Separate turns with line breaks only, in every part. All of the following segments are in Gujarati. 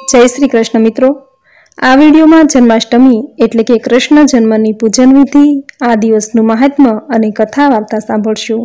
जय श्री कृष्ण मित्रों, आ विडियो में जन्माष्टमी एटले के कृष्ण जन्मनी पूजन विधि, आ दिवसनु महात्म्य अने कथा वार्ता सांभळशुं।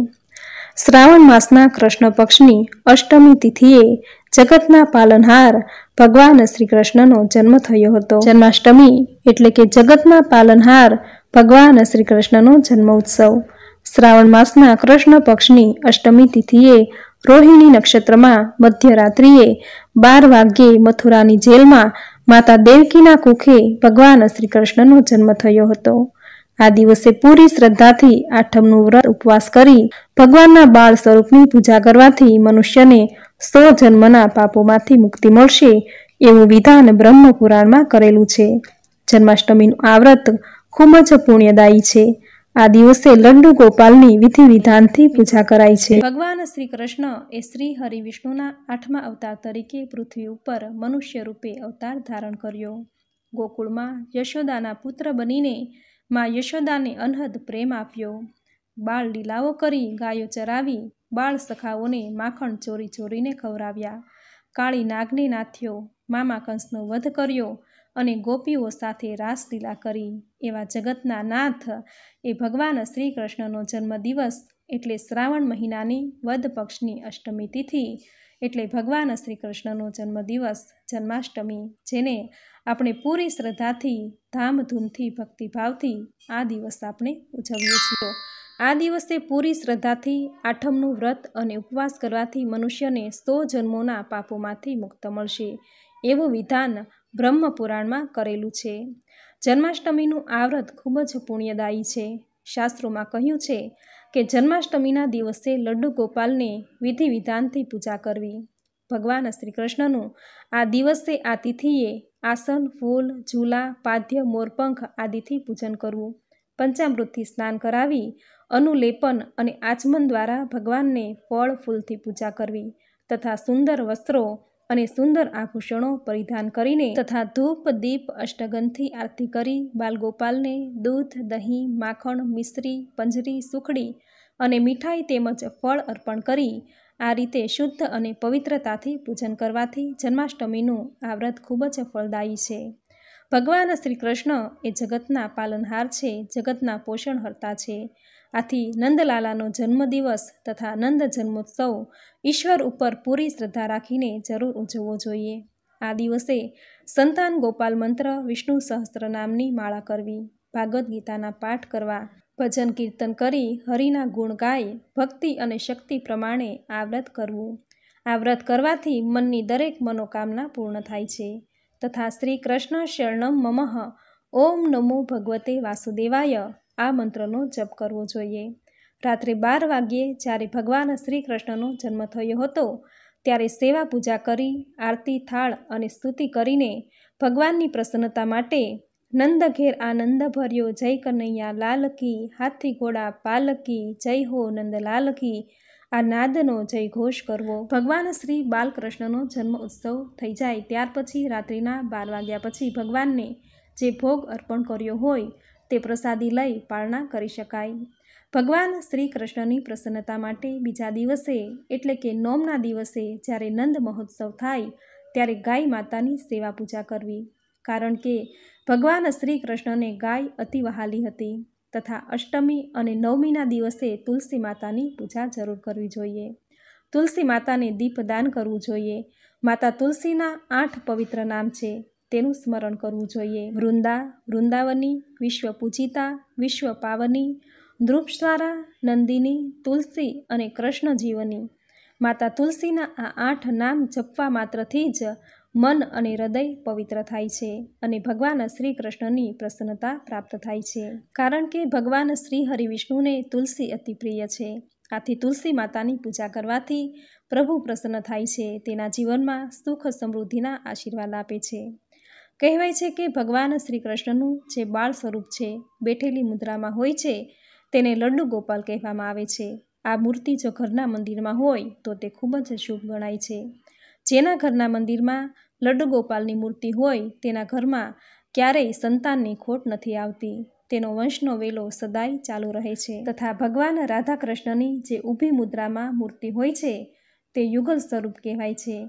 श्रावण मासना कृष्ण पक्षनी अष्टमी तिथिए जगतना पालनहार भगवान श्री कृष्णनो जन्म थयो हतो। जन्माष्टमी एटले के जगतना पालनहार भगवान श्री कृष्णनो जन्म उत्सव। श्रावण मासना कृष्ण पक्षनी अष्टमी तिथिए रोहिणी नक्षत्र में मध्यरात्रिए 12 वाग्ये मथुरानी जेल में माता देवकीना कुखे भगवान श्री कृष्णनो जन्म थयो हतो। आ दिवसे पूरी श्रद्धाथी आठमनु व्रत उपवास करी भगवानना बाळ स्वरूपनी पूजा करवाथी मनुष्यने 100 जन्मना पापोमांथी मुक्ति मळशे एवुं विधान ब्रह्म पुराणमां करेलुं छे। जन्माष्टमीनुं आ व्रत खूब ज पुण्यदायी छे। आ दिवसे लड्डू गोपालनी विधि विधानथी पूजा कराय छे। भगवान श्री कृष्ण ए श्री हरि विष्णुना 8मा अवतार तरीके पृथ्वी उपर मनुष्य रूपे अवतार धारण कर्यो। गोकुळमां यशोदाना पुत्र बनीने मां यशोदाने अनहद प्रेम आप्यो। बाळ लीलाओ करी गायो चरावी बाळ सखाओने माखण चोरी चोरीने खवराव्या। काळी नागने नाथ्यो, मामा कंसनो वध कर्यो અને ગોપીઓ સાથે રાસલીલા કરી એવા જગતના નાથ એ ભગવાન શ્રી કૃષ્ણનો જન્મદિવસ એટલે શ્રાવણ મહિનાની વદ પક્ષની અષ્ટમી તિથિ એટલે ભગવાન શ્રી કૃષ્ણનો જન્મદિવસ જન્માષ્ટમી, જેને આપણે પૂરી શ્રદ્ધાથી ધામધૂમથી ભક્તિભાવથી આ દિવસ આપણે ઉજવીએ છીએ। આ દિવસે પૂરી શ્રદ્ધાથી આઠમનું વ્રત અને ઉપવાસ કરવાથી મનુષ્યને 100 જન્મોના પાપોમાંથી મુક્ત મળશે એવું વિધાન ब्रह्म पुराण में करेलू छे। जन्माष्टमीनु आ व्रत खूब ज पुण्यदायी छे। शास्त्रों में कह्यु छे कि जन्माष्टमीना दिवसे लड्डू गोपाल ने विधि विधानथी पूजा करवी। भगवान श्री कृष्णनु आ दिवसे आ तिथिए आसन, फूल, झूला, पाद्य, मोरपंख आदिथी पूजन करवू। पंचामृतथी स्नान करावी अनुलेपन अने आचमन द्वारा भगवान ने फल फूलथी पूजा करवी तथा सुंदर वस्त्रों અને સુંદર આભૂષણો પરિધાન કરીને તથા ધૂપ દીપ અષ્ટગંધથી આરતી કરી બાલગોપાલને દૂધ, દહીં, માખણ, મિશ્રી, પંજરી, સુખડી અને મીઠાઈ તેમજ ફળ અર્પણ કરી આ રીતે શુદ્ધ અને પવિત્રતાથી પૂજન કરવાથી જન્માષ્ટમીનું આ વ્રત ખૂબ જ ફળદાયી છે। ભગવાન શ્રી કૃષ્ણ એ જગતના પાલનહાર છે, જગતના પોષણહર્તા છે। આથી નંદલાલાનો જન્મદિવસ તથા નંદ જન્મોત્સવ ઈશ્વર ઉપર પૂરી શ્રદ્ધા રાખીને જરૂર ઉજવવો જોઈએ। આ દિવસે સંતાન ગોપાલ મંત્ર, વિષ્ણુ સહસ્ત્ર નામની માળા કરવી, ભાગવદ ગીતાના પાઠ કરવા, ભજન કીર્તન કરી હરિના ગુણ ગાય ભક્તિ અને શક્તિ પ્રમાણે આ વ્રત કરવું। આ વ્રત કરવાથી મનની દરેક મનોકામના પૂર્ણ થાય છે તથા શ્રી કૃષ્ણ શરણમ મમઃ ઓમ નમો ભગવતે વાસુદેવાય આ મંત્રનો જપ કરવો જોઈએ। રાત્રે 12 વાગ્યે જ્યારે ભગવાન શ્રી કૃષ્ણનો જન્મ થયો હતો ત્યારે સેવા પૂજા કરી આરતી થાળ અને સ્તુતિ કરીને ભગવાનની પ્રસન્નતા માટે નંદ ઘેર આનંદ ભર્યો જય કનૈયા લાલ કી, હાથી ઘોડા પાલકી જય હો નંદલાલ કી આ નાદનો જય ઘોષ કરવો। ભગવાન શ્રી બાલકૃષ્ણનો જન્મ ઉત્સવ થઈ જાય ત્યાર પછી રાત્રિના 12 વાગ્યા પછી ભગવાનને જે ભોગ અર્પણ કર્યો હોય તે પ્રસાદી લઈ પારણા કરી શકાય। ભગવાન શ્રી કૃષ્ણની પ્રસન્નતા માટે બીજા દિવસે એટલે કે નોમના દિવસે જ્યારે નંદ મહોત્સવ થાય ત્યારે ગાય માતાની સેવા પૂજા કરવી, કારણ કે ભગવાન શ્રી કૃષ્ણને ગાય અતિ વહાલી હતી તથા અષ્ટમી અને નવમીના દિવસે તુલસી માતાની પૂજા જરૂર કરવી જોઈએ। તુલસી માતાને દીપદાન કરવું જોઈએ। માતા તુલસીના 8 પવિત્ર નામ છે તેનું સ્મરણ કરવું જોઈએ। વૃંદા, વૃંદાવની, વિશ્વ પૂજિતા, વિશ્વ પાવની, ધ્રુપસ્વારા, નંદિની, તુલસી અને કૃષ્ણ જીવની। માતા તુલસીના આ 8 નામ જપવા માત્રથી જ મન અને હૃદય પવિત્ર થાય છે અને ભગવાન શ્રી કૃષ્ણની પ્રસન્નતા પ્રાપ્ત થાય છે, કારણ કે ભગવાન શ્રી હરિ વિષ્ણુને તુલસી અતિ પ્રિય છે। આથી તુલસી માતાની પૂજા કરવાથી પ્રભુ પ્રસન્ન થાય છે, તેના જીવનમાં સુખ સમૃદ્ધિના આશીર્વાદ આપે છે। કહેવાય છે કે ભગવાન શ્રી કૃષ્ણનું જે બાળ સ્વરૂપ છે, બેઠેલી મુદ્રામાં હોય છે, તેને લડ્ડુ ગોપાલ કહેવામાં આવે છે। આ મૂર્તિ જો ઘરના મંદિરમાં હોય તો તે ખૂબ જ શુભ ગણાય છે। જેના ઘરના મંદિરમાં લડ્ડુ ગોપાલની મૂર્તિ હોય તેના ઘરમાં ક્યારેય સંતાનની ખોટ નથી આવતી, તેનો વંશનો વેલો સદાય ચાલુ રહે છે। તથા ભગવાન રાધા કૃષ્ણની જે ઊભી મુદ્રામાં મૂર્તિ હોય છે તે યુગલ સ્વરૂપ કહેવાય છે।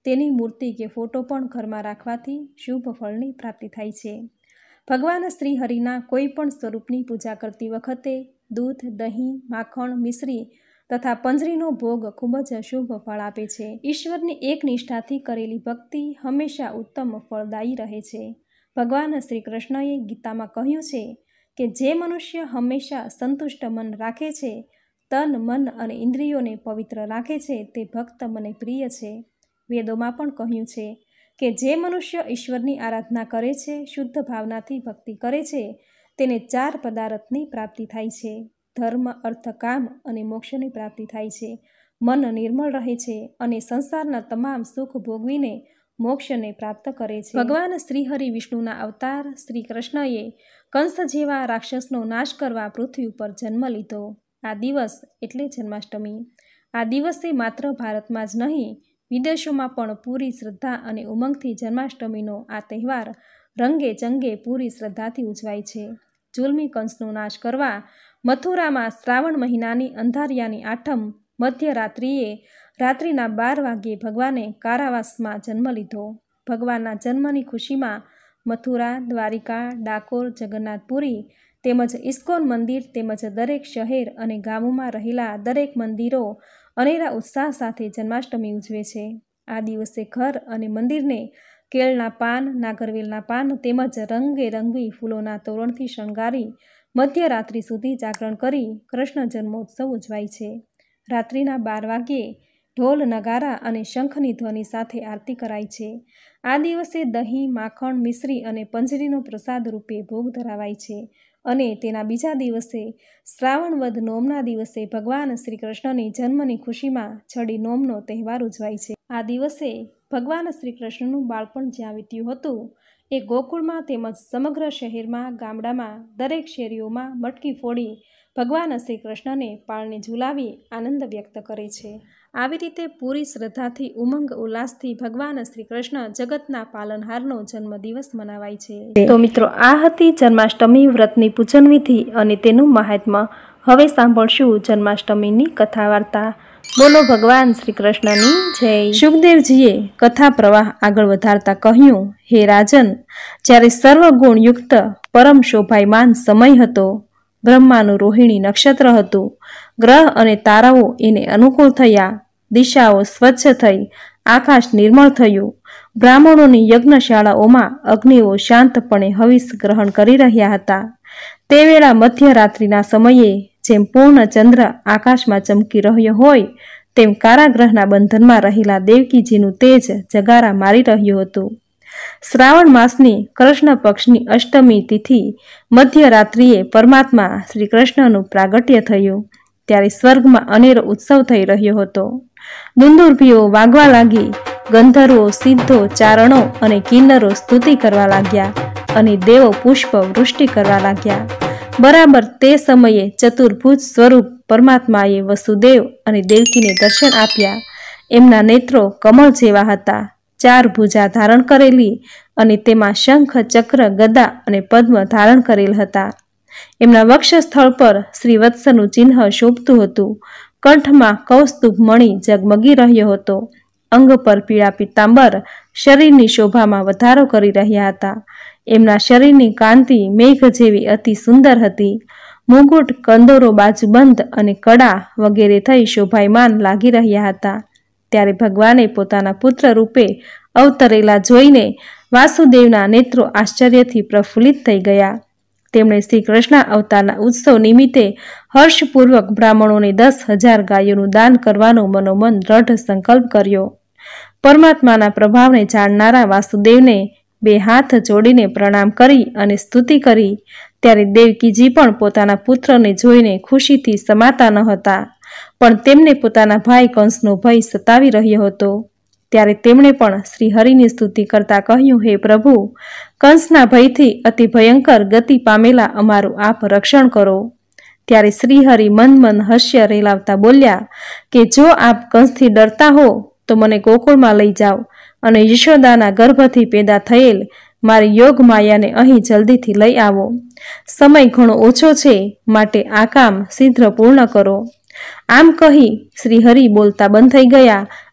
તેની મૂર્તિ કે ફોટો પણ ઘરમાં રાખવાથી શુભ ફળની પ્રાપ્તિ થાય છે. ભગવાન શ્રી હરિના કોઈ પણ સ્વરૂપની પૂજા કરતી વખતે દૂધ, દહીં, માખણ, મિશ્રી તથા પંજરીનો ભોગ ખૂબ જ શુભ ફળ આપે છે. ઈશ્વરની એક નિષ્ઠાથી કરેલી ભક્તિ હંમેશા ઉત્તમ ફળદાયી રહે છે. ભગવાન શ્રી કૃષ્ણએ ગીતામાં કહ્યું છે કે જે મનુષ્ય હંમેશા સંતુષ્ટ મન રાખે છે, તન, મન અને ઇન્દ્રિયોને પવિત્ર રાખે છે, તે ભક્ત મને પ્રિય છે. વેદોમાં પણ કહ્યું છે કે જે મનુષ્ય ઈશ્વરની આરાધના કરે છે, શુદ્ધ ભાવનાથી ભક્તિ કરે છે, તેને 4 પદાર્થની પ્રાપ્તિ થાય છે. ધર્મ, અર્થ, કામ અને મોક્ષની પ્રાપ્તિ થાય છે. મન નિર્મળ રહે છે અને સંસારના તમામ સુખ ભોગવીને મોક્ષને પ્રાપ્ત કરે છે. ભગવાન શ્રી હરિ વિષ્ણુના અવતાર શ્રી કૃષ્ણએ કંસ જેવા રાક્ષસનો નાશ કરવા પૃથ્વી ઉપર જન્મ લીધો. આ દિવસ એટલે જન્માષ્ટમી. આ દિવસે માત્ર ભારતમાં જ નહીં, વિદેશોમાં પણ પૂરી શ્રદ્ધા અને ઉમંગથી જન્માષ્ટમીનો આ તહેવાર રંગે ચંગે પૂરી શ્રદ્ધાથી ઉજવાય છે. જુલમી કંસનો નાશ કરવા મથુરામાં શ્રાવણ મહિનાની અંધારિયાની આઠમ મધ્યરાત્રિએ રાત્રિના 12 વાગ્યે ભગવાને કારાવાસમાં જન્મ લીધો. ભગવાનના જન્મની ખુશીમાં મથુરા, દ્વારિકા, ડાકોર, જગન્નાથપુરી તેમજ ઇસ્કોન મંદિર તેમજ દરેક શહેર અને ગામોમાં રહેલા દરેક મંદિરો અનેરા ઉત્સાહ સાથે જન્માષ્ટમી ઉજવે છે. આ દિવસે ઘર અને મંદિરને કેળના પાન, નાગરવેલના પાન તેમજ રંગબેરંગી ફૂલોના તોરણથી શણગારી મધ્યરાત્રિ સુધી જાગરણ કરી કૃષ્ણ જન્મોત્સવ ઉજવાય છે. રાત્રિના 12 વાગ્યે ઢોલ, નગારા અને શંખની ધ્વનિ સાથે આરતી કરાય છે. આ દિવસે દહીં, માખણ, મિશ્રી અને પંજરીનો પ્રસાદ રૂપે ભોગ ધરાવાય છે અને તેના બીજા દિવસે શ્રાવણ વદ નોમના દિવસે ભગવાન શ્રી કૃષ્ણની જન્મની ખુશીમાં છડી નોમનો તહેવાર ઉજવાય છે. આ દિવસે ભગવાન શ્રી કૃષ્ણનું બાળપણ જ્યાં વીત્યું હતું એ ગોકુળમાં તેમજ સમગ્ર શહેરમાં, ગામડામાં દરેક શેરીઓમાં મટકી ફોડી ભગવાન શ્રી કૃષ્ણને પાળને ઝુલાવી આનંદ વ્યક્ત કરે છે. આવી રીતે પૂરી શ્રદ્ધાથી, ઉમંગ ઉલ્લાસથી ભગવાન શ્રી કૃષ્ણ જગતના પાલનહારનો જન્મદિવસ મનાવાય છે. તો મિત્રો, આ હતી જન્માષ્ટમી વ્રતની પૂજન વિધિ અને તેનું મહાત્મ્ય. હવે સાંભળશું જન્માષ્ટમીની કથા વાર્તા. બોલો ભગવાન શ્રી કૃષ્ણની જય. સુખદેવજીએ કથા પ્રવાહ આગળ વધારતા કહ્યું, હે રાજન, જ્યારે સર્વગુણયુક્ત પરમ શોભાયમાન સમય હતો, બ્રહ્માનું રોહિણી નક્ષત્ર હતું, ગ્રહ અને તારાઓ એને અનુકૂળ થયા, દિશાઓ સ્વચ્છ થઈ, આકાશ નિર્મળ થયું, બ્રાહ્મણોની યજ્ઞશાળાઓમાં અગ્નિઓ શાંતપણે હવિષ ગ્રહણ કરી રહ્યા હતા. તે વેળા મધ્યરાત્રિના સમયે જેમ પૂર્ણ ચંદ્ર આકાશમાં ચમકી રહ્યો હોય, તેમ કારાગ્રહના બંધનમાં રહેલા દેવકીજીનું તેજ જગારા મારી રહ્યું હતું. શ્રાવણ માસની કૃષ્ણ પક્ષની અષ્ટમી તિથિ મધ્યરાત્રિએ પરમાત્મા શ્રી કૃષ્ણનું પ્રાગટ્ય થયું. ત્યારે સ્વર્ગમાં અનેરો ઉત્સવ થઈ રહ્યો હતો. દુંદુર્ભીઓ વાગવા લાગી, ગંધર્વો, સિદ્ધો, ચારણો અને કિન્નરો સ્તુતિ કરવા લાગ્યા અને દેવો પુષ્પ વૃષ્ટિ કરવા લાગ્યા. બરાબર તે સમયે ચતુર્ભુજ સ્વરૂપ પરમાત્માએ વસુદેવ અને દેવકીને દર્શન આપ્યા. એમના નેત્રો કમળ જેવા હતા, 4 ભુજા ધારણ કરેલી અને તેમાં શંખ, ચક્ર, ગદા અને પદ્મ ધારણ કરેલ હતા. એમના વક્ષસ્થળ પર શ્રીવત્સનું ચિહ્ન શોભતું હતું. કંઠમાં કૌસ્તુભ મણિ ઝગમગી રહ્યો હતો. અંગ પર પીળા પીતાંબર શરીરની શોભામાં વધારો કરી રહ્યા હતા. એમના શરીરની કાંતિ મેઘ જેવી અતિ સુંદર હતી. મુગુટ, કંદોરો, બાજુબંધ અને કડા વગેરે થઈ શોભાયમાન લાગી રહ્યા હતા. ત્યારે ભગવાને પોતાના પુત્ર રૂપે અવતરેલા જોઈને વાસુદેવના નેત્રો આશ્ચર્યથી પ્રફુલ્લિત થઈ ગયા. તેમણે શ્રી કૃષ્ણ અવતારના ઉત્સવ નિમિત્તે હર્ષપૂર્વક બ્રાહ્મણોને 10,000 ગાયોનું દાન કરવાનો મનોમન દ્રઢ સંકલ્પ કર્યો. પરમાત્માના પ્રભાવને જાણનારા વાસુદેવને 2 હાથ જોડીને પ્રણામ કરી અને સ્તુતિ કરી. ત્યારે દેવકીજી પણ પોતાના પુત્રને જોઈને ખુશીથી સમાતા ન હતા, પણ તેમને પોતાના ભાઈ કંસનો ભય સતાવી રહ્યો હતો. ત્યારે તેમણે પણ શ્રી હરિની સ્તુતિ કરતા કહ્યું, હે પ્રભુ, કંસના ભયથી અતિ ભયંકર ગતિ પામેલા અમારું આપ રક્ષણ કરો. ત્યારે શ્રી હરિ મન હાસ્ય રેલાવતા બોલ્યા કે જો આપ કંસથી ડરતા હો તો મને ગોકુળમાં લઈ જાઓ અને યશોદાના ગર્ભથી પેદા થયેલ મારી યોગ માયાને અહીં જલ્દીથી લઈ આવો. સમય ઘણો ઓછો છે, માટે આ કામ શીઘ્ર પૂર્ણ કરો. આમ કહી શ્રી હરિ બોલતા બંધ થઈ ગયા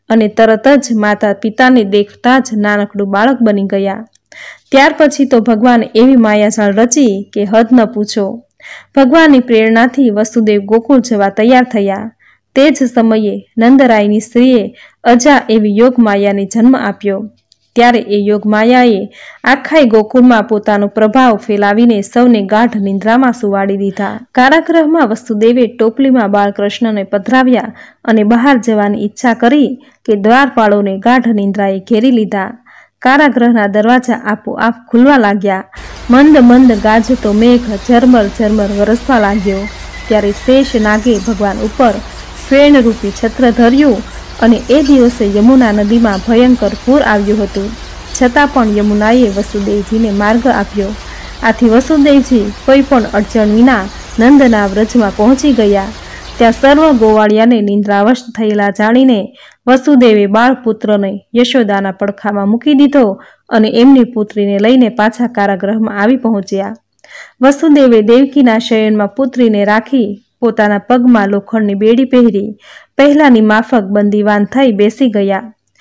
અને તરત જ માતા પિતાને દેખતા જ નાનકડું બાળક બની ગયા. ત્યાર પછી તો ભગવાને એવી માયાજાળ રચી કે હદ ન પૂછો. ભગવાનની પ્રેરણાથી વસુદેવ ગોકુળ જવા તૈયાર થયા. તે જ સમયે નંદરાયની સ્ત્રીએ અજા એવી યોગ માયાને જન્મ આપ્યો. ત્યારે એ યોગ માયાએ આખાય ગોકુળમાં પોતાનો પ્રભાવ ફેલાવીને સૌને ગાઢ નિંદ્રામાં સુવાડી દીધા. કારાગૃહમાં વસુદેવે ટોપલીમાં બાળકૃષ્ણને પધરાવ્યા અને બહાર જવાની ઈચ્છા કરી કે દ્વારપાળોને ગાઢ નિંદ્રાએ ઘેરી લીધા. કારાગૃહના દરવાજા આપોઆપ ખુલવા લાગ્યા. મંદ મંદ ગાજતો મેઘ ઝરમર ઝરમર વરસવા લાગ્યો. ત્યારે શેષ નાગે ભગવાન ઉપર ફેણરૂપી છત્ર ધર્યું અને એ દિવસે યમુના નદીમાં ભયંકર પૂર આવ્યું હતું. છતાં પણ યમુનાએ વસુદેવજીને માર્ગ આપ્યો. આથી વસુદેવજી કોઈ પણ અડચણ વિના નંદના વ્રજમાં પહોંચી ગયા. ત્યાં સર્વ ગોવાળિયાને નિંદ્રાવશ થયેલા જાણીને વસુદેવે બાળપુત્રને યશોદાના પડખામાં મૂકી દીધો અને એમની પુત્રીને લઈને પાછા કારાગૃહમાં આવી પહોંચ્યા. વસુદેવે દેવકીના શયનમાં પુત્રીને રાખી પોતાના પગમાં લોખંડની બેડી પહેરી પહેલાની માફક બંદીવાન થઈ બેસી ગયા.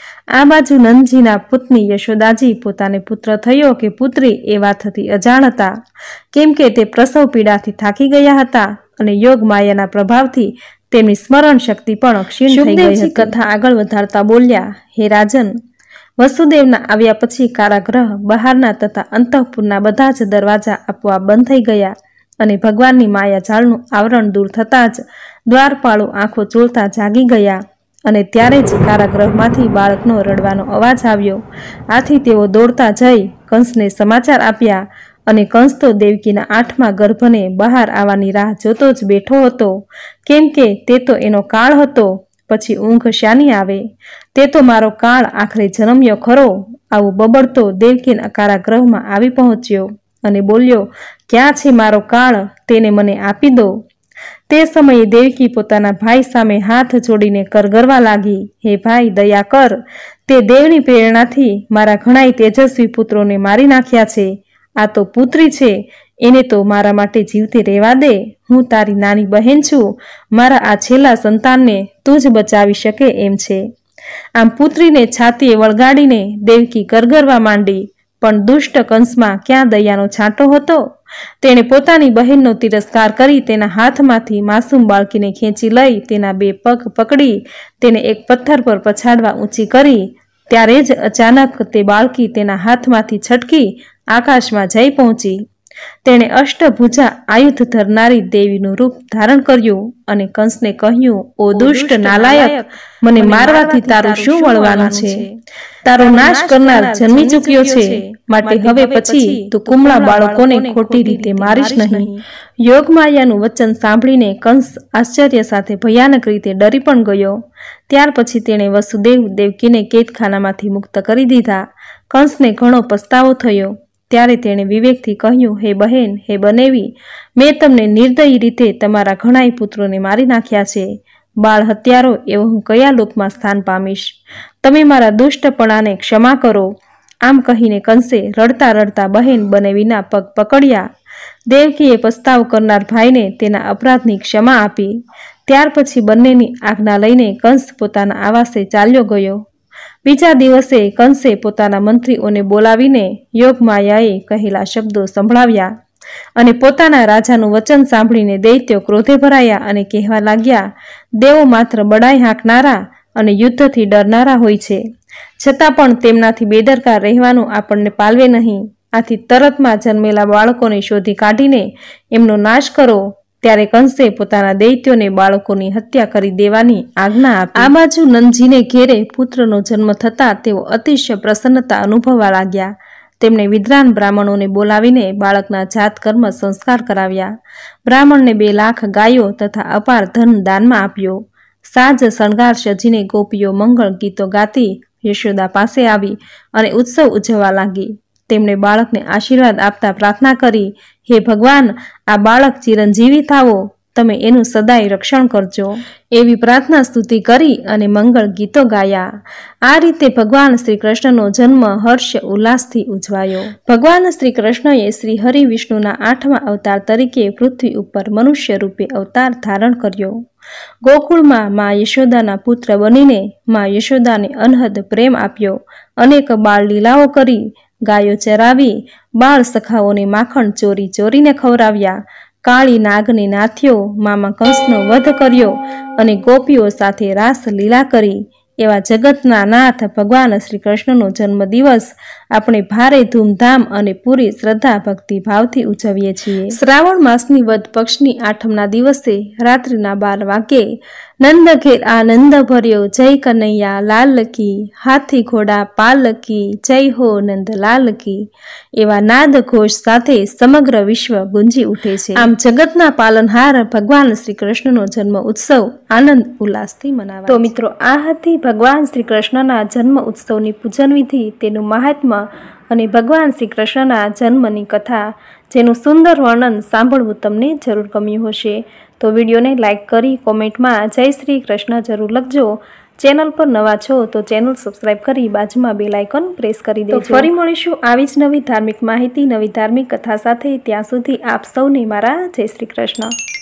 આ બાજુ નંદજીના પુત્ની યશોદાજી પોતાને પુત્ર થયો કે પુત્રી એ વાતથી અજાણ હતા, કેમ કે તે પ્રસવ પીડાથી થાકી ગયા હતા અને યોગ માયાના પ્રભાવથી તેમની સ્મરણ શક્તિ પણ ક્ષીણ થઈ ગઈ હતી. કથા આગળ વધારતા બોલ્યા, હે રાજન, વસુદેવના આવ્યા પછી કારાગૃહ બહારના તથા અંતઃપુરના બધા જ દરવાજા આપોઆપ બંધ થઈ ગયા અને ભગવાનની માયાજાળનું આવરણ દૂર થતાં જ દ્વારપાળો આંખો ચોળતા જાગી ગયા અને ત્યારે જ કારાગૃહમાંથી બાળકનો રડવાનો અવાજ આવ્યો. આથી તેઓ દોડતા જઈ કંસને સમાચાર આપ્યા અને કંસ તો દેવકીના 8મા ગર્ભને બહાર આવવાની રાહ જોતો જ બેઠો હતો, કેમ કે તે તો એનો કાળ હતો. પછી ઊંઘ શાની આવે? તે તો મારો કાળ આખરે જન્મ્યો ખરો. આવું બબડતો દેવકીના કારાગૃહમાં આવી પહોંચ્યો અને બોલ્યો, ક્યાં છે મારો કાળ? તેને મને આપી દો. તે સમયે દેવકી પોતાના ભાઈ સામે હાથ જોડીને કરગરવા લાગી, હે ભાઈ, દયા કર. તે દેવની પ્રેરણાથી મારા ઘણાય તેજસ્વી પુત્રોને મારી નાખ્યા છે. આ તો પુત્રી છે, એને તો મારા માટે જીવતી રહેવા દે. હું તારી નાની બહેન છું. મારા આ છેલ્લા સંતાનને તું જ બચાવી શકે એમ છે. આમ પુત્રીને છાતીએ વળગાડીને દેવકી કરગરવા માંડી. પણ દુષ્ટ કંસમાં ક્યાં દયાનો છાંટો હતો? તેણે પોતાની બહેનનો તિરસ્કાર કરી તેના હાથમાંથી માસૂમ બાળકીને ખેંચી લઈ તેના 2 પગ પકડી તેને એક પથ્થર પર પછાડવા ઊંચી કરી. ત્યારે જ અચાનક તે બાળકી તેના હાથમાંથી છટકી આકાશમાં જઈ પહોંચી. તેણે અષ્ટભુજા આયુધ ધરનારી દેવીનું રૂપ ધારણ કર્યું અને કંસને કહ્યું, ઓ દુષ્ટ નાલાયક, મને મારવાથી તારું શું વળવાનું છે? તારો નાશ કરનાર જન્મી ચૂક્યો છે, માટે હવે પછી તું કુમળા બાળકોને ખોટી રીતે મારીશ નહીં. યોગમાયાનું વચન સાંભળીને કંસ આશ્ચર્ય સાથે ભયાનક રીતે ડરી પણ ગયો. ત્યાર પછી તેણે વસુદેવ દેવકીને કેદખાનામાંથી મુક્ત કરી દીધા. કંસને ઘણો પસ્તાવો થયો. ત્યારે તેણે વિવેકથી કહ્યું, હે બહેન, હે બનેવી, મેં તમને નિર્દયી રીતે તમારા ઘણાય પુત્રોને મારી નાખ્યા છે. બાળ હત્યારો એવો હું કયા લોકમાં સ્થાન પામીશ? તમે મારા દુષ્ટપણાને ક્ષમા કરો. આમ કહીને કંસે રડતા રડતા બહેન બનેવીના પગ પકડ્યા. દેવકીએ પસ્તાવ કરનાર ભાઈને તેના અપરાધની ક્ષમા આપી. ત્યાર પછી બંનેની આજ્ઞા લઈને કંસ પોતાના આવાસે ચાલ્યો ગયો. બીજા દિવસે કંસે પોતાના મંત્રીઓને બોલાવીને યોગમાયાએ કહેલા શબ્દો સંભળાવ્યા અને પોતાના રાજાનું વચન સાંભળીને દૈત્યો ક્રોધે ભરાયા અને કહેવા લાગ્યા, દેવો માત્ર બડાઈ હાંકનારા અને યુદ્ધથી ડરનારા હોય છે, છતાં પણ તેમનાથી બેદરકાર રહેવાનું આપણને પાલવે નહીં. આથી તરતમાં જન્મેલા બાળકોને શોધી કાઢીને એમનો નાશ કરો. ત્યારે કંસે પોતાના દૈત્યોને બાળકોની હત્યા કરી દેવાની આજ્ઞા આપી. આ બાજુ નંદજીને ઘેરે પુત્રનો જન્મ થતાં તેઓ અતિશય પ્રસન્નતા અનુભવવા લાગ્યા. તેમણે વિદ્વાન બ્રાહ્મણોને બોલાવીને બાળકના જાત કર્મ સંસ્કાર કરાવ્યા. બ્રાહ્મણને 2 લાખ ગાયો તથા અપાર ધન દાનમાં આપ્યો. સાજ શણગાર સજીને ગોપીઓ મંગળ ગીતો ગાતી યશોદા પાસે આવી અને ઉત્સવ ઉજવવા લાગી. તેમણે બાળકને આશીર્વાદ આપતા પ્રાર્થના કરી, હે ભગવાન, આ બાળક ચિરંજીવી થાવો. તમે એનું સદાય રક્ષણ કરજો એવી પ્રાર્થના સ્તુતિ કરી અને મંગળ ગીતો ગાયા। આ રીતે ભગવાન શ્રી કૃષ્ણનો જન્મ હર્ષ ઉલ્લાસથી ઉજવાયો। ભગવાન શ્રી કૃષ્ણએ શ્રી હરિ વિષ્ણુના 8મા અવતાર તરીકે પૃથ્વી ઉપર મનુષ્ય રૂપે અવતાર ધારણ કર્યો। ગોકુળમાં મા યશોદાના પુત્ર બનીને મા યશોદાને અનહદ પ્રેમ આપ્યો। અનેક બાળ લીલાઓ કરી, ગાયો ચરાવી, બાળ સખાઓને માખણ ચોરી ચોરીને ખવડાવ્યા। કાળી નાગને નાથ્યો, મામા કંસનો વધ કર્યો અને ગોપીઓ સાથે રાસ લીલા કરી। એવા જગતના નાથ ભગવાન શ્રી કૃષ્ણનો જન્મદિવસ આપણે ભારે ધૂમધામ અને પૂરી શ્રદ્ધા ભક્તિ ભાવથી ઉજવીએ છીએ। શ્રાવણ માસની વદ પક્ષની 8મના દિવસે રાત્રિના 12 વાગ્યે નંદ ઘેર આનંદ ભર્યો, જય કનૈયા લાલ કી, હાથી ઘોડા પાલકી, જય હો નંદ લાલ કી એવા નાદ ઘોષ સાથે સમગ્ર વિશ્વ ગુંજી ઉઠે છે। આમ જગતના પાલનહાર ભગવાન શ્રી કૃષ્ણનો જન્મ ઉત્સવ આનંદ ઉલ્લાસથી મનાવાય। તો મિત્રો, આ હતી ભગવાન શ્રી કૃષ્ણના જન્મ ઉત્સવની પૂજન વિધિ, તેનું મહાત્મ્ય અને ભગવાન શ્રી કૃષ્ણના જન્મની કથા, જેનું સુંદર વર્ણન સાંભળવું તમને જરૂર ગમ્યું હશે। તો વિડીયોને લાઇક કરી કોમેન્ટમાં જય શ્રી કૃષ્ણ જરૂર લખજો। ચેનલ પર નવા છો તો ચેનલ સબસ્ક્રાઇબ કરી બાજુમાં બેલ આઇકોન પ્રેસ કરી દેજો। ફરી મળીશું આવી જ નવી ધાર્મિક માહિતી, નવી ધાર્મિક કથા સાથે। ત્યાં સુધી આપ સૌને મારા જય શ્રી કૃષ્ણ।